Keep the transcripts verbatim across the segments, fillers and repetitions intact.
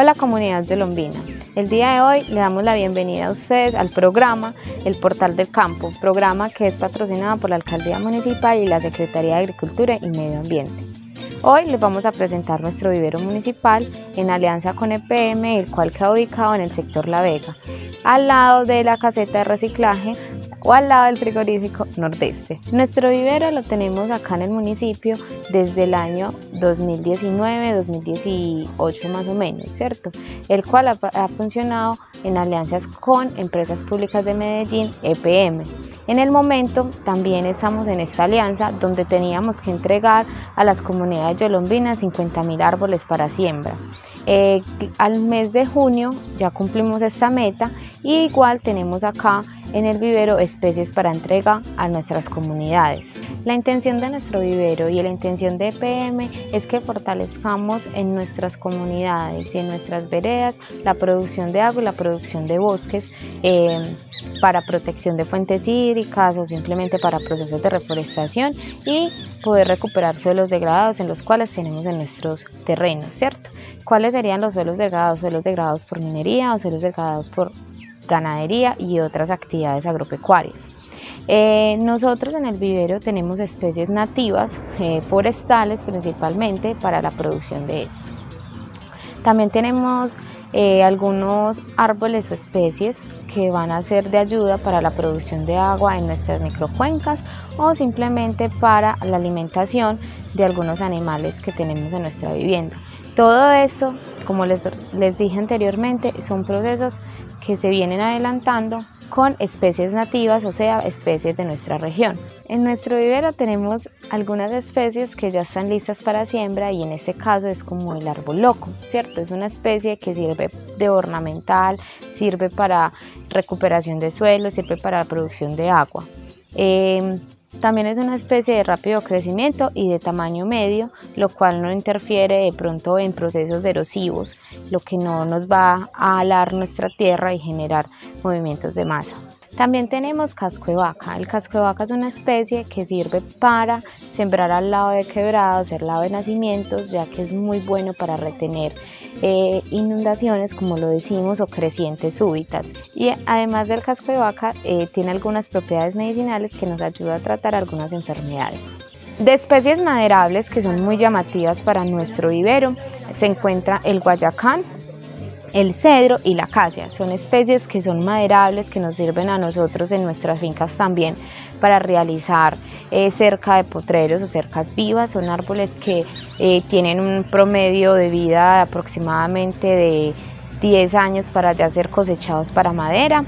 Hola comunidad yolombina, el día de hoy le damos la bienvenida a ustedes al programa El Portal del Campo, programa que es patrocinado por la Alcaldía Municipal y la Secretaría de Agricultura y Medio Ambiente. Hoy les vamos a presentar nuestro vivero municipal en alianza con E P M, el cual queda ubicado en el sector La Vega, al lado de la caseta de reciclaje o al lado del frigorífico Nordeste. Nuestro vivero lo tenemos acá en el municipio desde el año dos mil diecinueve, dos mil dieciocho más o menos, ¿cierto? El cual ha, ha funcionado en alianzas con empresas públicas de Medellín, E P M. En el momento también estamos en esta alianza donde teníamos que entregar a las comunidades yolombinas cincuenta mil árboles para siembra. Eh, al mes de junio ya cumplimos esta meta y igual tenemos acá en el vivero especies para entrega a nuestras comunidades. La intención de nuestro vivero y la intención de E P M es que fortalezcamos en nuestras comunidades y en nuestras veredas la producción de agua y la producción de bosques eh, para protección de fuentes hídricas o simplemente para procesos de reforestación y poder recuperar suelos degradados en los cuales tenemos en nuestros terrenos, ¿cierto? ¿Cuáles serían los suelos degradados? Suelos degradados por minería o suelos degradados por ganadería y otras actividades agropecuarias. Eh, nosotros en el vivero tenemos especies nativas, eh, forestales principalmente, para la producción de esto. También tenemos eh, algunos árboles o especies que van a ser de ayuda para la producción de agua en nuestras microcuencas o simplemente para la alimentación de algunos animales que tenemos en nuestra vivienda. Todo esto, como les, les dije anteriormente, son procesos que se vienen adelantando con especies nativas, o sea, especies de nuestra región. En nuestro vivero tenemos algunas especies que ya están listas para siembra y en este caso es como el árbol loco, ¿cierto? Es una especie que sirve de ornamental, sirve para recuperación de suelo, sirve para la producción de agua. Eh, También es una especie de rápido crecimiento y de tamaño medio, lo cual no interfiere de pronto en procesos erosivos, lo que no nos va a alar nuestra tierra y generar movimientos de masa. También tenemos casco de vaca. El casco de vaca es una especie que sirve para sembrar al lado de quebrados, al lado de nacimientos, ya que es muy bueno para retener eh, inundaciones, como lo decimos, o crecientes súbitas. Y además del casco de vaca, eh, tiene algunas propiedades medicinales que nos ayudan a tratar algunas enfermedades. De especies maderables que son muy llamativas para nuestro vivero, se encuentra el guayacán, el cedro y la acacia. Son especies que son maderables, que nos sirven a nosotros en nuestras fincas también para realizar eh, cerca de potreros o cercas vivas. Son árboles que eh, tienen un promedio de vida de aproximadamente de diez años para ya ser cosechados para madera.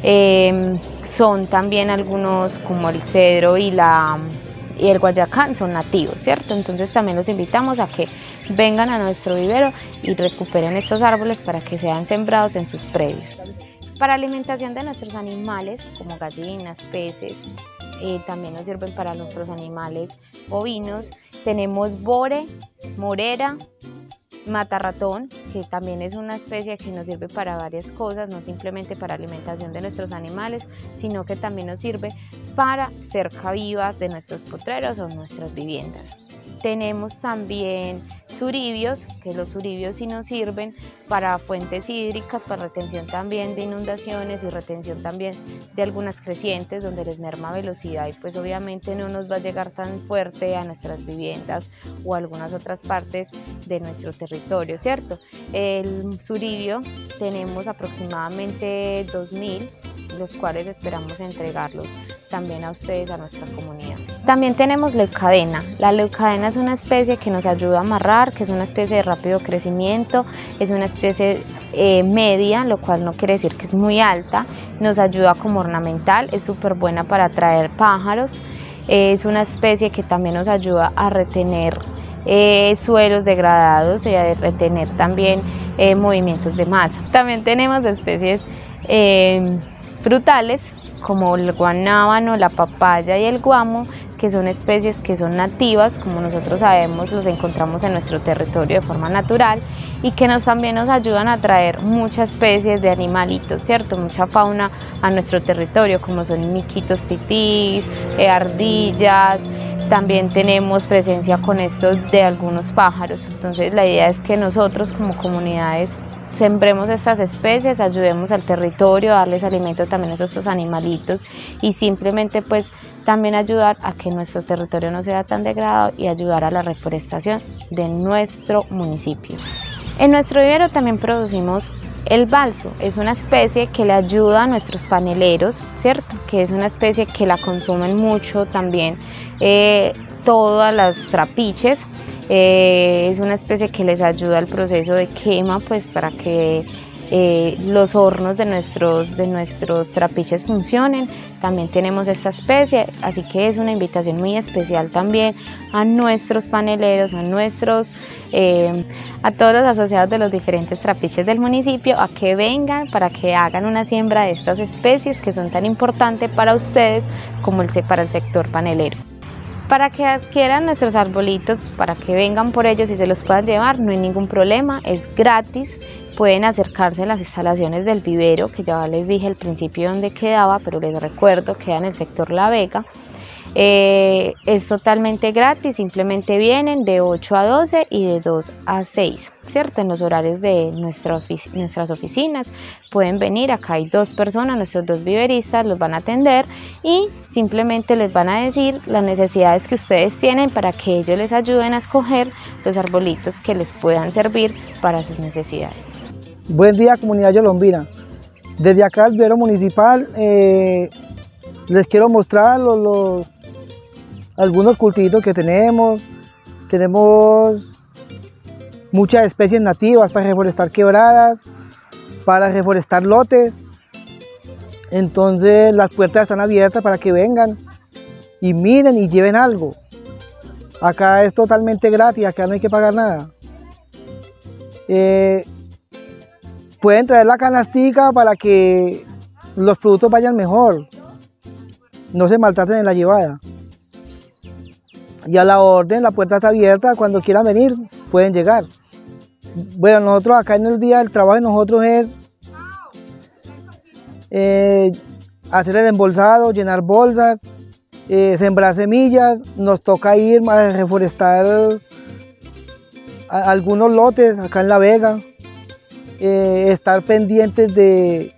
Eh, son también algunos, como el cedro y la y el guayacán, son nativos, ¿cierto? Entonces también los invitamos a que vengan a nuestro vivero y recuperen estos árboles para que sean sembrados en sus predios. Para alimentación de nuestros animales, como gallinas, peces, eh, también nos sirven para nuestros animales bovinos. Tenemos bore, morera, matarratón, que también es una especie que nos sirve para varias cosas, no simplemente para alimentación de nuestros animales, sino que también nos sirve para cerca vivas de nuestros potreros o nuestras viviendas. Tenemos también suribios, que los suribios sí nos sirven para fuentes hídricas, para retención también de inundaciones y retención también de algunas crecientes donde les merma velocidad y pues obviamente no nos va a llegar tan fuerte a nuestras viviendas o a algunas otras partes de nuestro territorio, ¿cierto? El suribio tenemos aproximadamente dos mil, los cuales esperamos entregarlos también a ustedes, a nuestra comunidad. También tenemos leucadena. La leucadena es una especie que nos ayuda a amarrar, que es una especie de rápido crecimiento, es una especie eh, media, lo cual no quiere decir que es muy alta, nos ayuda como ornamental, es súper buena para atraer pájaros, eh, es una especie que también nos ayuda a retener eh, suelos degradados y a retener también eh, movimientos de masa. También tenemos especies eh, frutales como el guanábano, la papaya y el guamo, que son especies que son nativas, como nosotros sabemos, los encontramos en nuestro territorio de forma natural y que nos, también nos ayudan a traer muchas especies de animalitos, ¿cierto? Mucha fauna a nuestro territorio, como son miquitos titís, eh, ardillas. También tenemos presencia con estos de algunos pájaros. Entonces la idea es que nosotros como comunidades sembremos estas especies, ayudemos al territorio, darles alimento también a estos animalitos y simplemente pues también ayudar a que nuestro territorio no sea tan degradado y ayudar a la reforestación de nuestro municipio. En nuestro vivero también producimos el balso, es una especie que le ayuda a nuestros paneleros, ¿cierto? Que es una especie que la consumen mucho también eh, todas las trapiches. Eh, es una especie que les ayuda al proceso de quema, pues para que eh, los hornos de nuestros, de nuestros trapiches funcionen. También tenemos esta especie, así que es una invitación muy especial también a nuestros paneleros, a nuestros, eh, a todos los asociados de los diferentes trapiches del municipio a que vengan para que hagan una siembra de estas especies que son tan importantes para ustedes como el, para el sector panelero. Para que adquieran nuestros arbolitos, para que vengan por ellos y se los puedan llevar, no hay ningún problema, es gratis. Pueden acercarse a las instalaciones del vivero, que ya les dije al principio dónde quedaba, pero les recuerdo, queda en el sector La Vega. Eh, es totalmente gratis, simplemente vienen de ocho a doce y de dos a seis, ¿cierto? En los horarios de nuestra ofici nuestras oficinas pueden venir, acá hay dos personas, nuestros dos viveristas los van a atender y simplemente les van a decir las necesidades que ustedes tienen para que ellos les ayuden a escoger los arbolitos que les puedan servir para sus necesidades. Buen día, comunidad yolombina. Desde acá el vivero municipal eh, les quiero mostrar los, los, algunos cultivos que tenemos. Tenemos muchas especies nativas para reforestar quebradas, para reforestar lotes. Entonces las puertas están abiertas para que vengan y miren y lleven algo. Acá es totalmente gratis, acá no hay que pagar nada. Eh, pueden traer la canastica para que los productos vayan mejor, no se maltraten en la llevada. Y a la orden, la puerta está abierta, cuando quieran venir pueden llegar. Bueno, nosotros acá en el día, el trabajo de nosotros es eh, hacer el embolsado, llenar bolsas, eh, sembrar semillas. Nos toca ir a reforestar a, a algunos lotes acá en La Vega, eh, estar pendientes de,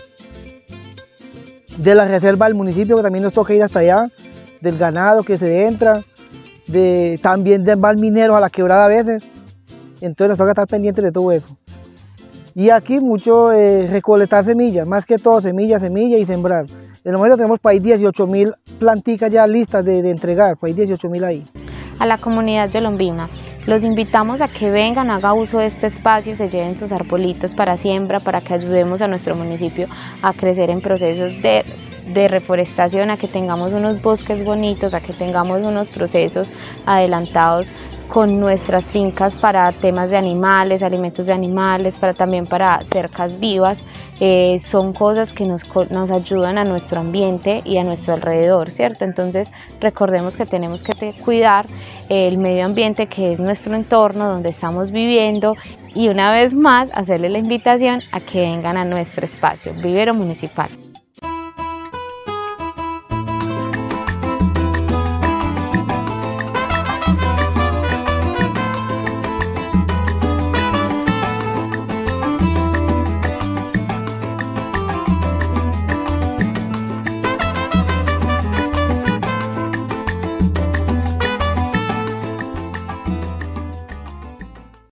de la reserva del municipio, que también nos toca ir hasta allá, del ganado que se entra, de, también de más mineros a la quebrada a veces. Entonces nos toca estar pendientes de todo eso. Y aquí mucho eh, recolectar semillas, más que todo semillas, semillas y sembrar. En el momento tenemos para ahí dieciocho mil planticas ya listas de, de entregar, para ahí dieciocho mil ahí. A la comunidad yolombina, los invitamos a que vengan, hagan uso de este espacio, se lleven sus arbolitos para siembra, para que ayudemos a nuestro municipio a crecer en procesos de, de reforestación, a que tengamos unos bosques bonitos, a que tengamos unos procesos adelantados con nuestras fincas para temas de animales, alimentos de animales, para también para cercas vivas. Eh, son cosas que nos, nos ayudan a nuestro ambiente y a nuestro alrededor, ¿cierto? Entonces recordemos que tenemos que cuidar el medio ambiente, que es nuestro entorno donde estamos viviendo, y una vez más hacerle la invitación a que vengan a nuestro espacio, Vivero Municipal.